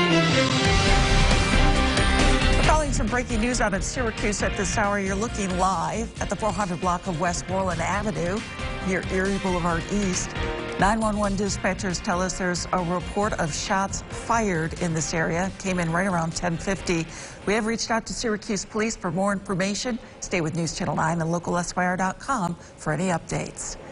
Calling some breaking news out of Syracuse at this hour. You're looking live at the 400 block of Westmoreland Avenue near Erie Boulevard East. 911 dispatchers tell us there's a report of shots fired in this area. Came in right around 10:50. We have reached out to Syracuse Police for more information. Stay with News Channel 9 and localsyr.com for any updates.